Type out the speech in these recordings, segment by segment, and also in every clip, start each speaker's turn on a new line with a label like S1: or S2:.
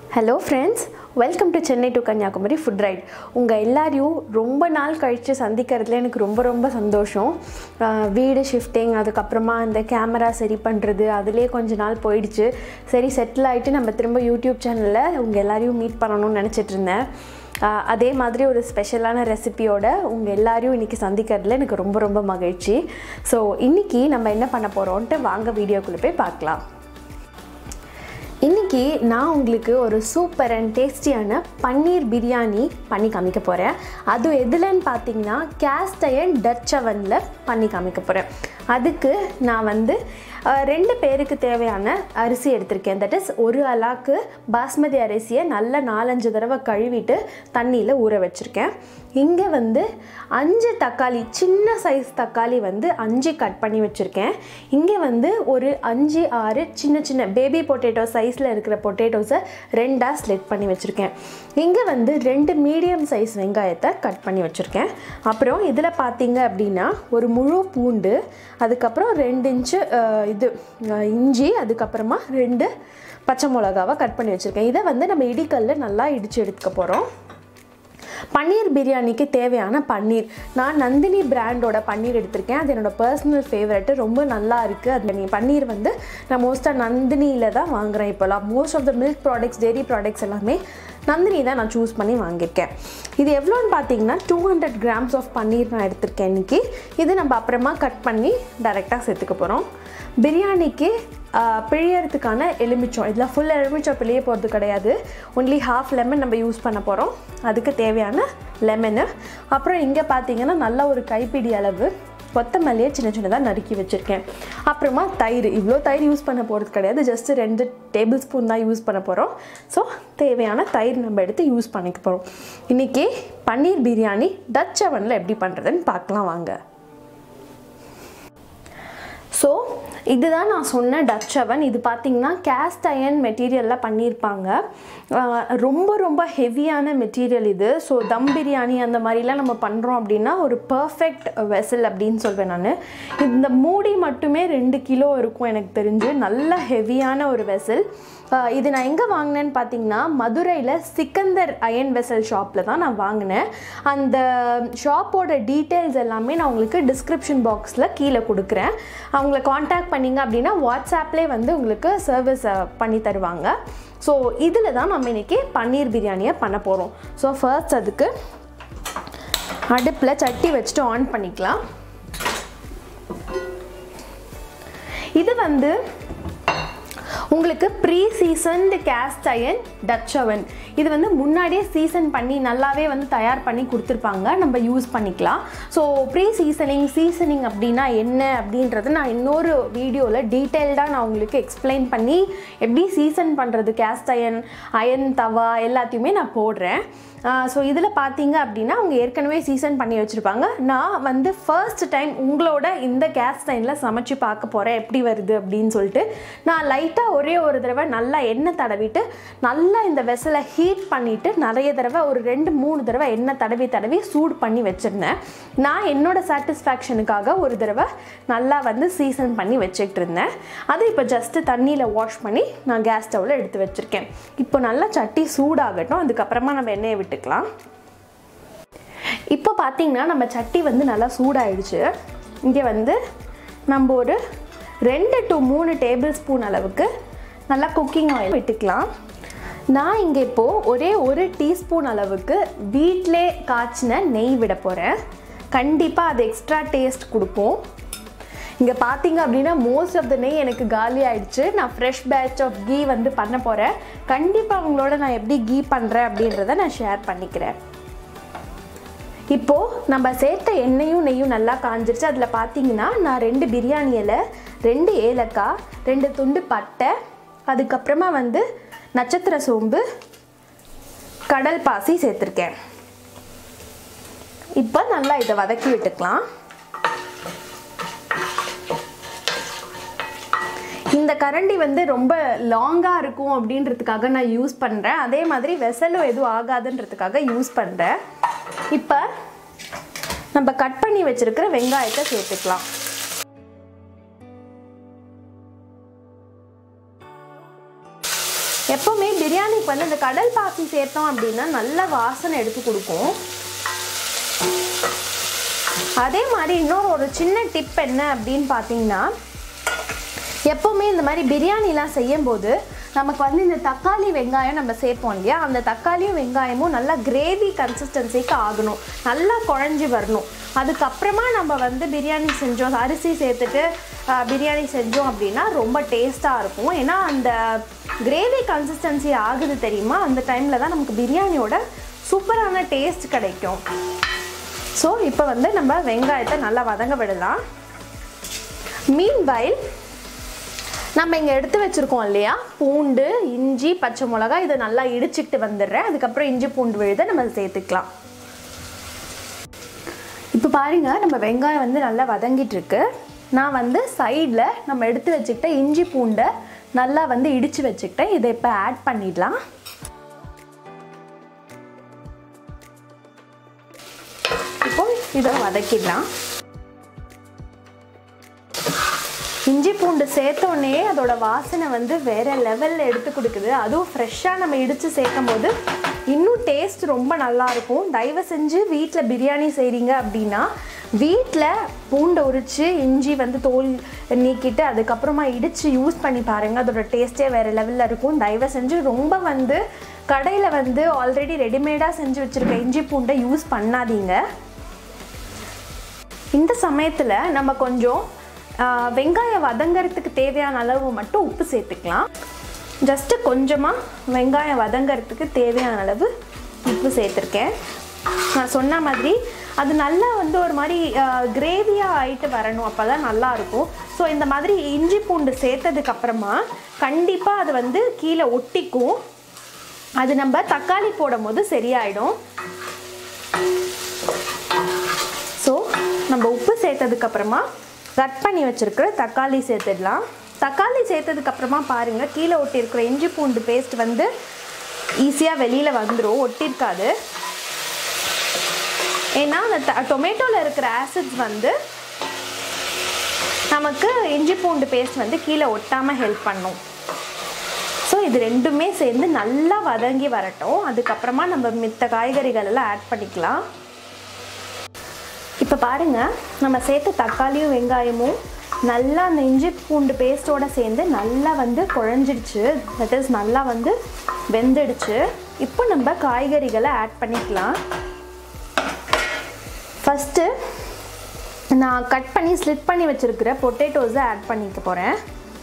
S1: Hello friends, welcome to Chennai to Kanyakumari Food Ride. உங்கள் எல்லாரையும் ரொம்ப நாள் கழித்து சந்திக்கிறதுல எனக்கு ரொம்ப சந்தோஷம். வீடு ஷிஃப்டிங், அதுக்கப்புறமா இந்த கேமரா சரி பண்ணுறது, அதிலே கொஞ்ச நாள் போயிடுச்சு. சரி செட்டில் ஆகிட்டு நம்ம திரும்ப யூடியூப் சேனலில் உங்கள் எல்லாரையும் மீட் பண்ணணும்னு நினச்சிட்டு இருந்தேன். அதே மாதிரி ஒரு ஸ்பெஷலான ரெசிபியோட உங்கள் எல்லாரையும் இன்றைக்கி சந்திக்கிறதுல எனக்கு ரொம்ப மகிழ்ச்சி. ஸோ இன்றைக்கி நம்ம என்ன பண்ண போகிறோன்ட்டு வாங்க வீடியோக்குள்ளே போய் பார்க்கலாம். இன்றைக்கி நான் உங்களுக்கு ஒரு சூப்பர் அண்ட் டேஸ்டியான பன்னீர் பிரியாணி பண்ணி காமிக்க போகிறேன். அது எதுலன்னு பார்த்தீங்கன்னா கேஸ்ட் அயர்ன் டச் அவனில் பண்ணி காமிக்க போகிறேன். அதுக்கு நான் 2 பேருக்கு தேவையான அரிசி எடுத்திருக்கேன். தட் இஸ் ஒரு அலாக்கு பாஸ்மதி அரிசியை நல்லா 4-5 தடவை கழுவிட்டு தண்ணியில் ஊற வச்சுருக்கேன். இங்கே 5 தக்காளி, சின்ன சைஸ் தக்காளி 5 கட் பண்ணி வச்சுருக்கேன். இங்கே ஒரு 5-6 சின்ன பேபி பொட்டேட்டோ சைஸில் இருக்கிற பொட்டேட்டோஸை 2ஆக ஸ்லிட் பண்ணி வச்சுருக்கேன். இங்கே 2 மீடியம் சைஸ் வெங்காயத்தை கட் பண்ணி வச்சுருக்கேன். அப்புறம் இதில் பார்த்தீங்க அப்படின்னா ஒரு முழு பூண்டு, அதுக்கப்புறம் 2 இன்ச்சு இஞ்சி, அதுக்கப்புறமா 2 பச்சை மிளகாவை கட் பண்ணி வச்சுருக்கேன். இதை நம்ம இடிக்கல்ல நல்லா இடித்து எடுத்துக்க போகிறோம். பன்னீர் பிரியாணிக்கு தேவையான பன்னீர் நான் நந்தினி பிராண்டோட பன்னீர் எடுத்திருக்கேன். அது என்னோடய பர்சனல் ஃபேவரெட்டு, ரொம்ப நல்லா இருக்குது. அது பன்னீர் நான் மோஸ்ட்டாக நந்தினியில் தான் வாங்குகிறேன். இப்போலாம் most of the milk products, dairy products எல்லாமே நந்தினி தான் நான் சூஸ் பண்ணி வாங்கியிருக்கேன். இது எவ்வளோன்னு பார்த்தீங்கன்னா 200 grams ஆஃப் பன்னீர் நான் எடுத்திருக்கேன் இன்றைக்கி. இது நம்ம அப்புறமா கட் பண்ணி டைரெக்டாக சேர்த்துக்க போகிறோம். பிரியாணிக்கு பிழியறதுக்கான எலுமிச்சம், இதில் ஃபுல் எலுமிச்சம் பிழிய போகிறது கிடையாது. ஒன்லி ½ லெமன் நம்ம யூஸ் பண்ண போகிறோம். அதுக்கு தேவையான லெமனு. அப்புறம் இங்கே பார்த்தீங்கன்னா நல்ல ஒரு கைப்பிடி அளவு கொத்தமல்லியை சின்னதாக நறுக்கி வச்சுருக்கேன். அப்புறமா தயிர், இவ்வளோ தயிர் யூஸ் பண்ண போகிறது கிடையாது, ஜஸ்ட் 2 டேபிள் ஸ்பூன் தான் யூஸ் பண்ண போகிறோம். ஸோ தேவையான தயிர் நம்ம எடுத்து யூஸ் பண்ணிக்க போகிறோம். இன்றைக்கி பன்னீர் பிரியாணி டச் அவனில் எப்படி பண்ணுறதுன்னு பார்க்கலாம் வாங்க. ஸோ இதுதான் நான் சொன்ன டச் அவன். இது பார்த்திங்கன்னா கேஸ்ட் அயர்ன் மெட்டீரியலில் பண்ணியிருப்பாங்க. ரொம்ப ஹெவியான மெட்டீரியல் இது. ஸோ தம் பிரியாணி அந்த மாதிரிலாம் நம்ம பண்ணுறோம் அப்படின்னா ஒரு பர்ஃபெக்ட் வெசல் அப்படின்னு சொல்வேன் நான். இந்த மூடி மட்டுமே 2 கிலோ இருக்கும் எனக்கு தெரிஞ்சு. நல்ல ஹெவியான ஒரு வெசல். இது நான் எங்கே வாங்கினேன்னு பார்த்தீங்கன்னா மதுரையில் சிக்கந்தர் அயன் வெசல் ஷாப்பில் தான் நான் வாங்கினேன். அந்த ஷாப்போட டீட்டெயில்ஸ் எல்லாமே நான் உங்களுக்கு டிஸ்கிரிப்ஷன் பாக்ஸில் கீழே கொடுக்குறேன். அவங்கள காண்டாக்ட் பண்ணிங்க அப்படின்னா வாட்ஸ்ஆப்லேயே உங்களுக்கு சர்வீஸ் பண்ணி தருவாங்க. ஸோ இதில் தான் நம்ம இன்றைக்கி பன்னீர் பிரியாணியை பண்ண போகிறோம். ஸோ ஃபர்ஸ்ட் அதுக்கு அடுப்பில் சட்டி வச்சுட்டு ஆன் பண்ணிக்கலாம். இது உங்களுக்கு pre seasoned cast iron Dutch oven. இது முன்னாடியே சீசன் பண்ணி நல்லாவே தயார் பண்ணி கொடுத்துருப்பாங்க, நம்ம யூஸ் பண்ணிக்கலாம். ஸோ ப்ரீ சீசனிங் அப்படின்னா என்ன அப்படின்றது நான் இன்னொரு வீடியோவில் டீட்டெயில்டாக நான் உங்களுக்கு எக்ஸ்பிளைன் பண்ணி எப்படி சீசன் பண்ணுறது கேஸ்ட் அயன் தவா எல்லாத்தையுமே நான் போடுறேன். ஸோ இதில் பார்த்தீங்க அப்படின்னா அவங்க ஏற்கனவே சீசன் பண்ணி வச்சுருப்பாங்க. நான் ஃபர்ஸ்ட் டைம் உங்களோட இந்த கேஸ்ட் அயனில் சமைச்சு பார்க்க போகிறேன் எப்படி வருது அப்படின்னு சொல்லிட்டு நான் லைட்டாக ஒரே ஒரு தடவை நல்லா எண்ணெய் தடவிட்டு நல்லா இந்த வெசலை ஹீட் பண்ணிவிட்டு நிறைய தடவை ஒரு 2-3 தடவை எண்ணெய் தடவி சூடு பண்ணி வச்சுருந்தேன். நான் என்னோடய சாட்டிஸ்ஃபேக்ஷனுக்காக ஒரு தடவை நல்லா சீசன் பண்ணி வச்சுக்கிட்டு இருந்தேன். அது இப்போ ஜஸ்ட்டு தண்ணியில் வாஷ் பண்ணி நான் கேஸ் ஸ்டவ்வில் எடுத்து வச்சுருக்கேன். இப்போ நல்லா சட்டி சூடாகட்டும், அதுக்கப்புறமா நம்ம எண்ணெயை விட்டுக்கலாம். இப்போ பார்த்தீங்கன்னா நம்ம சட்டி நல்லா சூடாயிடுச்சு. இங்கே நம்ம ஒரு 2 to 3 டேபிள் ஸ்பூன் அளவுக்கு நல்லா குக்கிங் ஆயில் விட்டுக்கலாம். நான் இங்கே இப்போது ஒரே 1 டீஸ்பூன் அளவுக்கு வீட்டிலே காய்ச்சின நெய் விட போகிறேன். கண்டிப்பாக அது எக்ஸ்ட்ரா டேஸ்ட் கொடுக்கும். இங்கே பார்த்தீங்க அப்படின்னா மோஸ்ட் ஆஃப் த நெய் எனக்கு காலி ஆகிடுச்சு. நான் ஃப்ரெஷ் பேட்ச் ஆஃப் கீ பண்ண போகிறேன். கண்டிப்பாக அவங்களோட நான் எப்படி கீ பண்ணுறேன் அப்படின்றத நான் ஷேர் பண்ணிக்கிறேன். இப்போது நம்ம சேர்த்த எண்ணெயும் நெய்யும் நல்லா காஞ்சிருச்சு. அதில் பார்த்தீங்கன்னா நான் 2 பிரியாணி இலை, 2 ஏலக்காய், 2 துண்டு பட்டை, அதுக்கப்புறமா நட்சத்திர சோம்பு, கடல் பாசி சேர்த்துருக்கேன். இப்போ நல்லா இதை வதக்கி விட்டுக்கலாம். இந்த கரண்டி ரொம்ப லாங்காக இருக்கும் அப்படின்றதுக்காக நான் யூஸ் பண்ணுறேன். அதே மாதிரி வெசலும் எதுவும் ஆகாதுன்றதுக்காக யூஸ் பண்ணுறேன். இப்போ நம்ம கட் பண்ணி வச்சிருக்கிற வெங்காயத்தை சேர்த்துக்கலாம். எப்போவுமே பிரியாணிக்கு வந்து இந்த கடல் பாசி சேர்த்தோம் அப்படின்னா நல்ல வாசனை எடுத்து கொடுக்கும். அதே மாதிரி இன்னொரு ஒரு சின்ன டிப் என்ன அப்படின்னு பார்த்தீங்கன்னா, எப்போவுமே இந்த மாதிரி பிரியாணிலாம் செய்யும்போது நமக்கு வந்து இந்த தக்காளி வெங்காயம் நம்ம சேர்ப்போம் இல்லையா, அந்த தக்காளியும் வெங்காயமும் நல்லா கிரேவி கன்சிஸ்டன்சிக்கு ஆகணும், நல்லா குழஞ்சி வரணும். அதுக்கப்புறமா நம்ம வந்து பிரியாணி செஞ்சோம், அரிசி சேர்த்துட்டு பிரியாணி செஞ்சோம் அப்படின்னா ரொம்ப டேஸ்ட்டாக இருக்கும். ஏன்னா அந்த கிரேவி கன்சிஸ்டன்சி ஆகுது தெரியுமா, அந்த டைமில் தான் நமக்கு பிரியாணியோட சூப்பரான டேஸ்ட் கிடைக்கும். ஸோ இப்போ வந்து நம்ம வெங்காயத்தை நல்லா வதங்க விடலாம். மீன்வைல் நம்ம இங்கே எடுத்து வச்சுருக்கோம் இல்லையா, பூண்டு, இஞ்சி, பச்சை மிளகாய், இதை நல்லா இடிச்சுக்கிட்டு வந்துடுறேன். அதுக்கப்புறம் இஞ்சி பூண்டு விழுதை நம்ம சேர்த்துக்கலாம். இப்போ பாருங்கள், நம்ம வெங்காயம் வந்து நல்லா வதங்கிட்டு இருக்கு. நான் வந்து சைடில் நம்ம எடுத்து வச்சுக்கிட்ட இஞ்சி பூண்டை நல்லா வந்து இடித்து வச்சுக்கிட்டேன். இதை இப்போ ஆட் பண்ணிடலாம். இப்போ இதை வதக்கிடலாம். இஞ்சி பூண்டு சேர்த்தோடனே அதோட வாசனை வந்து வேறு லெவலில் எடுத்து கொடுக்குது. அதுவும் ஃப்ரெஷ்ஷாக நம்ம இடித்து சேர்க்கும் போது இன்னும் டேஸ்ட் ரொம்ப நல்லாயிருக்கும். தயவு செஞ்சு வீட்டில் பிரியாணி செய்கிறீங்க அப்படின்னா வீட்டில் பூண்டை உரித்து இஞ்சி வந்து தோல் நீக்கிட்டு அதுக்கப்புறமா இடித்து யூஸ் பண்ணி பாருங்கள். அதோட டேஸ்ட்டே வேறு லெவலில் இருக்கும். தயவு செஞ்சு ரொம்ப வந்து கடையில் வந்து ஆல்ரெடி ரெடிமேடாக செஞ்சு வச்சுருக்க இஞ்சி பூண்டை யூஸ் பண்ணாதீங்க. இந்த சமயத்தில் நம்ம கொஞ்சம் வெங்காயம் வதங்கிறதுக்கு தேவையான அளவு மட்டும் உப்பு சேர்த்துக்கலாம். ஜஸ்ட்டு கொஞ்சமாக வெங்காயம் வதங்கிறதுக்கு தேவையான அளவு உப்பு சேர்த்துருக்கேன். நான் சொன்ன மாதிரி அது நல்லா வந்து ஒரு மாதிரி கிரேவியாக ஆகிட்டு வரணும், அப்போ தான் நல்லாயிருக்கும். ஸோ இந்த மாதிரி இஞ்சி பூண்டு சேர்த்ததுக்கப்புறமா கண்டிப்பாக அது வந்து கீழே ஒட்டிக்கும். அது நம்ம தக்காளி போடும் போது சரியாயிடும். ஸோ நம்ம உப்பு சேர்த்ததுக்கப்புறமா கட் பண்ணி வச்சுருக்கிற தக்காளி சேர்த்துடலாம். தக்காளி சேர்த்ததுக்கப்புறமா பாருங்கள், கீழே ஒட்டி இருக்கிற இஞ்சி பூண்டு பேஸ்ட் வந்து ஈஸியாக வெளியில் வந்துடும், ஒட்டிருக்காது. ஏன்னா அந்த டொமேட்டோவில் இருக்கிற ஆசிட்ஸ் வந்து நமக்கு இஞ்சி பூண்டு பேஸ்ட் வந்து கீழே ஒட்டாமல் ஹெல்ப் பண்ணும். ஸோ இது ரெண்டுமே சேர்ந்து நல்லா வதங்கி வரட்டும். அதுக்கப்புறமா நம்ம மித்த காய்கறிகள் எல்லாம் ஆட் பண்ணிக்கலாம். இப்போ பாருங்கள், நம்ம சேர்த்த தக்காளியும் வெங்காயமும் நல்லா அந்த இஞ்சி பூண்டு பேஸ்ட்டோடு சேர்ந்து நல்லா வந்து குழஞ்சிடுச்சு. தட் இஸ் நல்லா வந்து வெந்துடுச்சு. இப்போ நம்ம காய்கறிகளை ஆட் பண்ணிக்கலாம். ஃபஸ்ட்டு நான் கட் பண்ணி ஸ்லிட் பண்ணி வச்சுருக்கிற பொட்டேட்டோஸை ஆட் பண்ணிக்க போகிறேன்.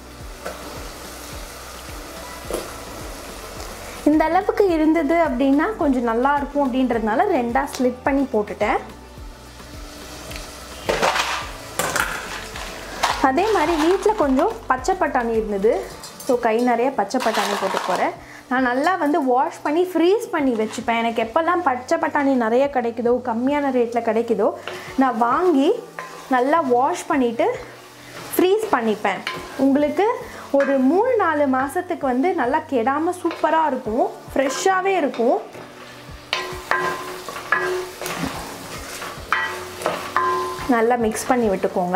S1: இந்த அளவுக்கு இருந்தது அப்படின்னா கொஞ்சம் நல்லாயிருக்கும் அப்படின்றதுனால ரெண்டாக ஸ்லிட் பண்ணி போட்டுட்டேன். அதே மாதிரி வீட்டில் கொஞ்சம் பச்சை பட்டாணி இருந்தது. ஸோ கை நிறைய பச்சை பட்டாணி போட்டு போகிறேன். நான் நல்லா வந்து வாஷ் பண்ணி ஃப்ரீஸ் பண்ணி வச்சுப்பேன். எனக்கு எப்போல்லாம் பச்சை பட்டாணி நிறைய கிடைக்குதோ, கம்மியான ரேட்டில் கிடைக்குதோ, நான் வாங்கி நல்லா வாஷ் பண்ணிவிட்டு ஃப்ரீஸ் பண்ணிப்பேன். உங்களுக்கு ஒரு 3-4 மாதத்துக்கு வந்து நல்லா கெடாமல் சூப்பராக இருக்கும், ஃப்ரெஷ்ஷாகவே இருக்கும். நல்லா மிக்ஸ் பண்ணி விட்டுக்கோங்க.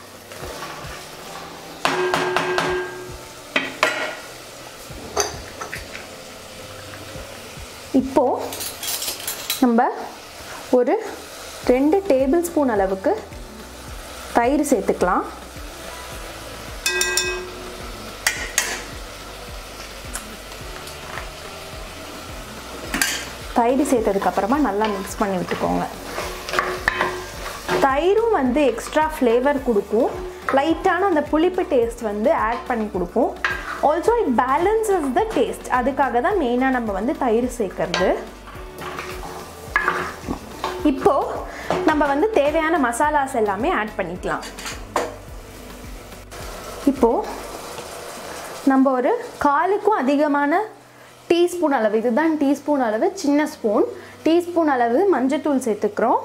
S1: இப்போது நம்ம ஒரு 2 டேபிள் ஸ்பூன் அளவுக்கு தயிர் சேர்த்துக்கலாம். தயிர் சேர்த்ததுக்கப்புறமா நல்லா மிக்ஸ் பண்ணி விட்டுக்கோங்க. தயிரும் வந்து எக்ஸ்ட்ரா ஃப்ளேவர் கொடுக்கும், லைட்டான அந்த புளிப்பு டேஸ்ட் வந்து ஆட் பண்ணி கொடுக்கும். Also it balances the taste. அதுக்காக தான் மெயினாக நம்ம வந்து தயிர் சேர்க்கறது. இப்போது நம்ம வந்து தேவையான மசாலாஸ் எல்லாமே ஆட் பண்ணிக்கலாம். இப்போது நம்ம ஒரு 1/4க்கும் அதிகமான டீஸ்பூன் அளவு, இதுதான் டீஸ்பூன் அளவு, சின்ன ஸ்பூன் டீஸ்பூன் அளவு மஞ்சத்தூள் சேர்த்துக்கிறோம்.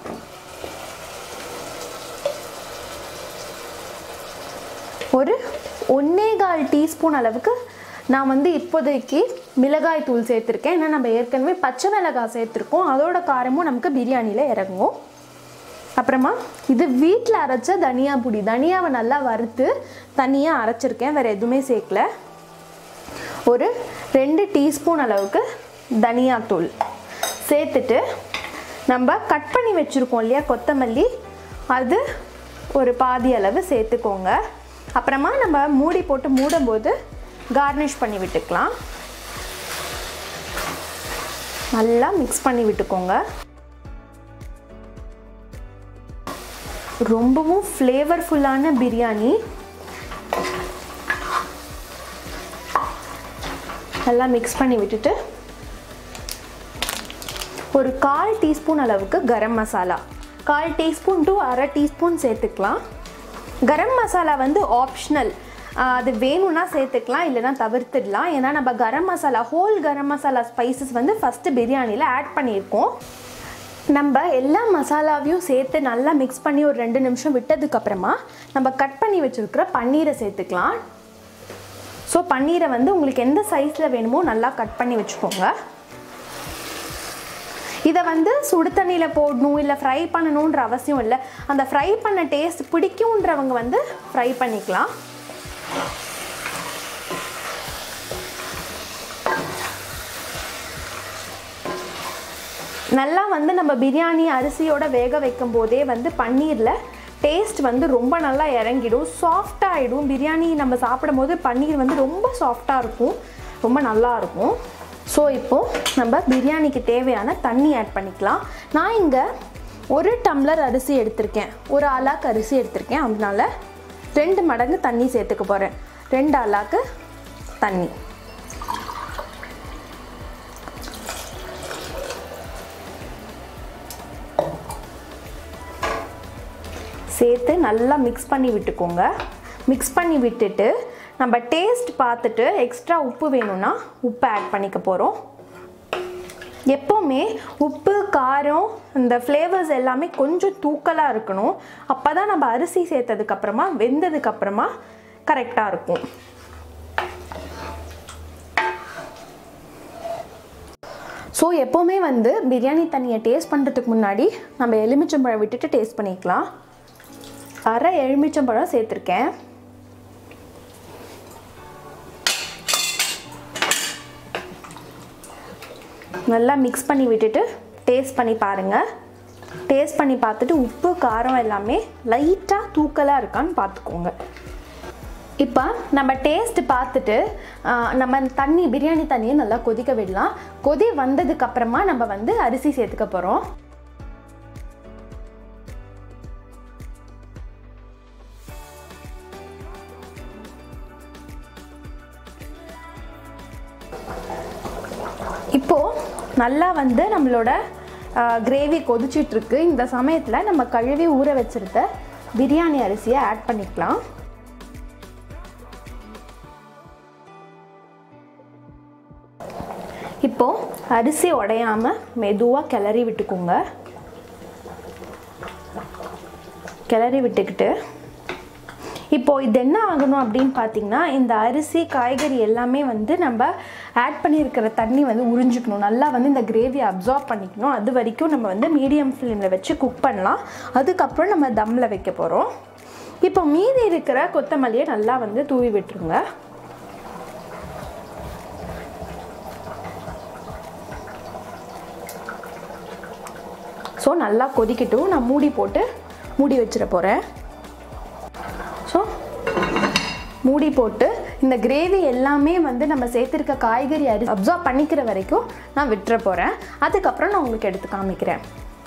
S1: ஒரு 1/4 டீஸ்பூன் அளவுக்கு நான் வந்து இப்போதைக்கு மிளகாய் தூள் சேர்த்துருக்கேன். ஏன்னா நம்ம ஏற்கனவே பச்சை மிளகாய் சேர்த்துருக்கோம், அதோட காரமும் நமக்கு பிரியாணியில் இறங்கும். அப்புறமா இது வீட்டில் அரைச்ச தனியா பொடி, தனியாவை நல்லா வறுத்து தனியாக அரைச்சிருக்கேன், வேறு எதுவுமே சேர்க்கல. ஒரு 2 டீஸ்பூன் அளவுக்கு தனியாத்தூள் சேர்த்துட்டு நம்ம கட் பண்ணி வச்சுருக்கோம் இல்லையா கொத்தமல்லி, அது ஒரு பாதி அளவு சேர்த்துக்கோங்க. அப்புறமா நம்ம மூடி போட்டு மூடும்போது கார்னிஷ் பண்ணி விட்டுக்கலாம். நல்லா மிக்ஸ் பண்ணி விட்டுக்கோங்க. ரொம்பவும் ஃப்ளேவர்ஃபுல்லான பிரியாணி. நல்லா மிக்ஸ் பண்ணி விட்டுட்டு ஒரு 1/4 டீஸ்பூன் அளவுக்கு garam masala, 1/4 teaspoon to 1/2 teaspoon சேர்த்துக்கலாம். கரம் மசாலா வந்து ஆப்ஷனல், அது வேணும்னா சேர்த்துக்கலாம், இல்லைனா தவிர்த்துடலாம். ஏன்னா நம்ம கரம் மசாலா, ஹோல் கரம் மசாலா ஸ்பைசஸ் வந்து ஃபஸ்ட்டு பிரியாணியில் ஆட் பண்ணியிருக்கோம். நம்ம எல்லா மசாலாவையும் சேர்த்து நல்லா மிக்ஸ் பண்ணி ஒரு 2 நிமிஷம் விட்டதுக்கப்புறமா நம்ம கட் பண்ணி வச்சுருக்கிற பன்னீரை சேர்த்துக்கலாம். ஸோ பன்னீரை வந்து உங்களுக்கு எந்த சைஸில் வேணுமோ நல்லா கட் பண்ணி வச்சுக்கோங்க. இதை வந்து சுடு தண்ணியில் போடணும் இல்லை ஃப்ரை பண்ணணுன்ற அவசியம் இல்லை. அந்த ஃப்ரை பண்ண டேஸ்ட் பிடிக்குன்றவங்க வந்து ஃப்ரை பண்ணிக்கலாம். நல்லா வந்து நம்ம பிரியாணி அரிசியோட வேக வைக்கும் போதே வந்து பன்னீரில் டேஸ்ட் வந்து ரொம்ப நல்லா இறங்கிடும், சாஃப்டாக ஆகிடும். பிரியாணி நம்ம சாப்பிடும் போது பன்னீர் வந்து ரொம்ப சாஃப்டாக இருக்கும், ரொம்ப நல்லா இருக்கும். ஸோ இப்போது நம்ம பிரியாணிக்கு தேவையான தண்ணி ஆட் பண்ணிக்கலாம். நான் இங்கே 1 டம்ளர் அரிசி எடுத்திருக்கேன், 1 அலாக்கு அரிசி எடுத்திருக்கேன். அதனால 2 மடங்கு தண்ணி சேர்த்துக்க போகிறேன். 2 அலாக்கு தண்ணி சேர்த்து நல்லா மிக்ஸ் பண்ணி விட்டுக்கோங்க. மிக்ஸ் பண்ணி விட்டுட்டு நம்ம டேஸ்ட் பார்த்துட்டு எக்ஸ்ட்ரா உப்பு வேணும்னா உப்பு ஆட் பண்ணிக்க போகிறோம். எப்போவுமே உப்பு, காரம், இந்த ஃப்ளேவர்ஸ் எல்லாமே கொஞ்சம் தூக்கலாக இருக்கணும். அப்போ தான் நம்ம அரிசி சேர்த்ததுக்கப்புறமா வெந்ததுக்கப்புறமா கரெக்டாக இருக்கும். ஸோ எப்போவுமே வந்து பிரியாணி தண்ணியை டேஸ்ட் பண்ணுறதுக்கு முன்னாடி நம்ம எலுமிச்சம்பழம் விட்டுட்டு டேஸ்ட் பண்ணிக்கலாம். 1/2 எலுமிச்சம்பழம் சேர்த்துருக்கேன். நல்லா மிக்ஸ் பண்ணி விட்டுட்டு டேஸ்ட் பண்ணி பாருங்கள். டேஸ்ட் பண்ணி பார்த்துட்டு உப்பு, காரம் எல்லாமே லைட்டாக தூக்கலாக இருக்கான்னு பார்த்துக்கோங்க. இப்போ நம்ம டேஸ்ட் பார்த்துட்டு நம்ம தண்ணி, பிரியாணி தண்ணியை நல்லா கொதிக்க விடலாம். கொதி வந்ததுக்கப்புறமா நம்ம வந்து அரிசி சேர்த்துக்க போகிறோம். இப்போது நல்லா வந்து நம்மளோட கிரேவி கொதிச்சிட்ருக்கு. இந்த சமயத்தில் நம்ம கழுவி ஊற வச்சுருக்க பிரியாணி அரிசியை ஆட் பண்ணிக்கலாம். இப்போது அரிசி உடையாமல் மெதுவாக கிளறி விட்டுக்கோங்க. கிளறி விட்டுக்கிட்டு இப்போது இது என்ன ஆகணும் அப்படின்னு பார்த்தீங்கன்னா, இந்த அரிசி, காய்கறி எல்லாமே வந்து நம்ம ஆட் பண்ணியிருக்கிற தண்ணி வந்து உறிஞ்சிக்கணும். நல்லா வந்து இந்த கிரேவியை அப்சார்ப் பண்ணிக்கணும். அது வரைக்கும் நம்ம வந்து மீடியம் ஃப்ளேமில் வச்சு குக் பண்ணலாம். அதுக்கப்புறம் நம்ம தம்மில் வைக்க போகிறோம். இப்போ மீதி இருக்கிற கொத்தமல்லியை நல்லா வந்து தூவி விட்டுருங்க. ஸோ நல்லா கொதிக்கட்டும். நான் மூடி வச்சிட போகிறேன். ஸோ மூடி போட்டு இந்த கிரேவி எல்லாமே வந்து நம்ம சேர்த்துருக்க காய்கறி அப்சார்ப் பண்ணிக்கிற வரைக்கும் நான் விட்டுற போகிறேன். அதுக்கப்புறம் நான் உங்களுக்கு எடுத்து காமிக்கிறேன்.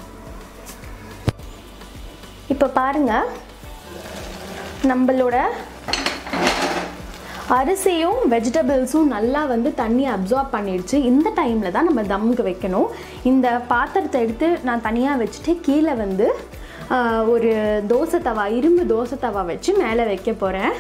S1: இப்போ பாருங்கள், நம்மளோட அரிசியும் வெஜிடபிள்ஸும் நல்லா வந்து தண்ணி அப்சார்ப் பண்ணிடுச்சு. இந்த டைமில் தான் நம்ம தம்முக்கு வைக்கணும். இந்த பாத்திரத்தை எடுத்து நான் தனியாக வச்சுட்டு கீழே வந்து ஒரு தோசை தவா, இரும்பு தோசை தவா வச்சு மேலே வைக்க போகிறேன்.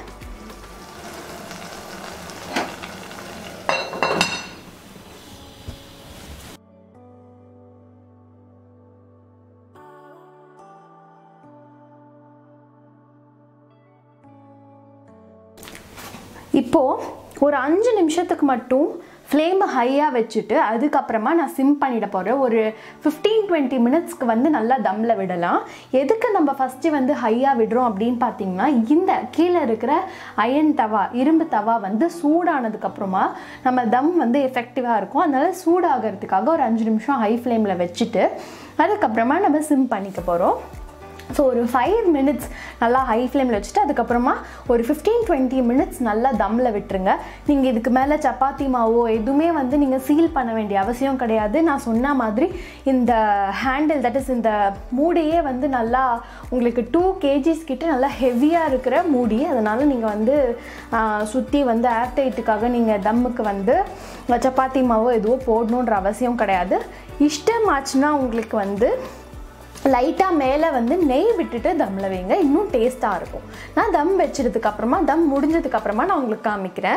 S1: இப்போது ஒரு 5 நிமிஷத்துக்கு மட்டும் ஃப்ளேமை ஹையாக வச்சுட்டு அதுக்கப்புறமா நான் சிம் பண்ணிட போகிறேன். ஒரு 15-20 மினிட்ஸ்க்கு வந்து நல்லா தம்மில் விடலாம். எதுக்கு நம்ம ஃபஸ்ட்டு வந்து ஹையாக விடுறோம் அப்படின்னு பார்த்தீங்கன்னா, இந்த கீழே இருக்கிற அயன் தவா, இரும்பு தவா வந்து சூடானதுக்கப்புறமா நம்ம தம் வந்து எஃபெக்டிவாக இருக்கும். அதனால் சூடாகிறதுக்காக ஒரு 5 நிமிஷம் ஹை ஃப்ளேமில் வச்சுட்டு அதுக்கப்புறமா நம்ம சிம் பண்ணிக்க போகிறோம். ஸோ ஒரு 5 மினிட்ஸ் நல்லா ஹை ஃப்ளேமில் வச்சுட்டு அதுக்கப்புறமா ஒரு 15-20 மினிட்ஸ் நல்லா தம்மில் விட்டுருங்க. நீங்கள் இதுக்கு மேலே சப்பாத்தி மாவோ எதுவுமே வந்து நீங்கள் சீல் பண்ண வேண்டிய அவசியம் கிடையாது. நான் சொன்ன மாதிரி இந்த ஹேண்டில், தட் இஸ் இந்த மூடியே வந்து நல்லா உங்களுக்கு 2 kgs கிட்ட நல்லா ஹெவியாக இருக்கிற மூடி. அதனால் நீங்கள் வந்து சுற்றி வந்து ஏர்டைட்டுக்காக நீங்கள் தம்முக்கு வந்து சப்பாத்தி மாவோ எதுவோ போடணுன்ற அவசியம் கிடையாது. இஷ்டமாச்சுன்னா உங்களுக்கு வந்து லைட்டாக மேலே வந்து நெய் விட்டுட்டு தம்மில் வைங்க, இன்னும் டேஸ்ட்டாக இருக்கும். நான் தம் வச்சதுக்கப்புறமா, தம் முடிஞ்சதுக்கப்புறமா நான் உங்களுக்கு காமிக்கிறேன்.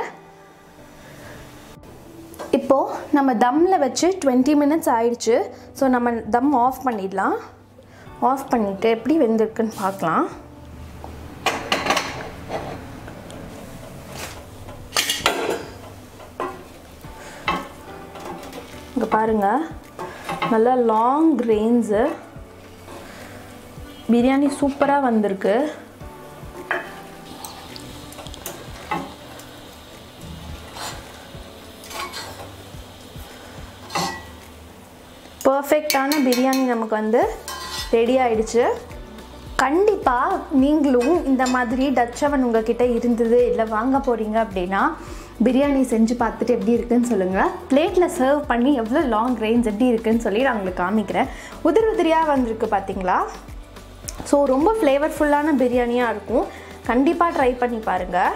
S1: இப்போது நம்ம தம்மில் வச்சு 20 மினிட்ஸ் ஆயிடுச்சு. ஸோ நம்ம தம் ஆஃப் பண்ணிடலாம். ஆஃப் பண்ணிவிட்டு எப்படி வெந்திருக்குன்னு பார்க்கலாம். இங்கே பாருங்கள், நல்லா லாங் கிரெயின்ஸு, பிரியாணி சூப்பராக வந்திருக்கு. பர்ஃபெக்டான பிரியாணி நமக்கு வந்து ரெடி ஆயிடுச்சு. கண்டிப்பாக நீங்களும் இந்த மாதிரி டச் அவன் உங்ககிட்ட இருந்தது இல்லை வாங்க போகிறீங்க அப்படின்னா பிரியாணி செஞ்சு பார்த்துட்டு எப்படி இருக்குன்னு சொல்லுங்கள். பிளேட்டில் சர்வ் பண்ணி எவ்வளோ லாங் கிரெயின்ஸ் எப்படி இருக்குன்னு சொல்லி நான் உங்களுக்கு காமிக்கிறேன். உதிரியாக வந்திருக்கு பார்த்தீங்களா? ஸோ ரொம்ப ஃப்ளேவர்ஃபுல்லான பிரியாணியாக இருக்கும். கண்டிப்பாக ட்ரை பண்ணி பாருங்கள்.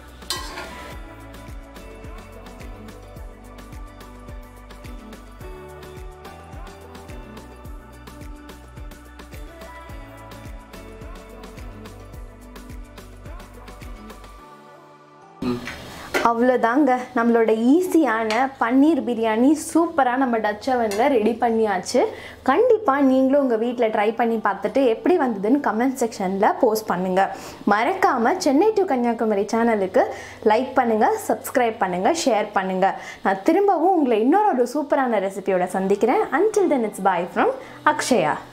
S1: அவ்வளோதாங்க, நம்மளோட ஈஸியான பன்னீர் பிரியாணி சூப்பராக நம்ம டச் அவனில் ரெடி பண்ணியாச்சு. கண்டிப்பாக நீங்களும் உங்கள் வீட்டில் ட்ரை பண்ணி பார்த்துட்டு எப்படி வந்ததுன்னு கமெண்ட் செக்ஷனில் போஸ்ட் பண்ணுங்கள். மறக்காமல் சென்னை டு கன்னியாகுமரி சேனலுக்கு லைக் பண்ணுங்கள், சப்ஸ்கிரைப் பண்ணுங்கள், ஷேர் பண்ணுங்கள். நான் திரும்பவும் உங்களை இன்னொரு சூப்பரான ரெசிபியோட சந்திக்கிறேன். Until then, it's bye from Akshaya.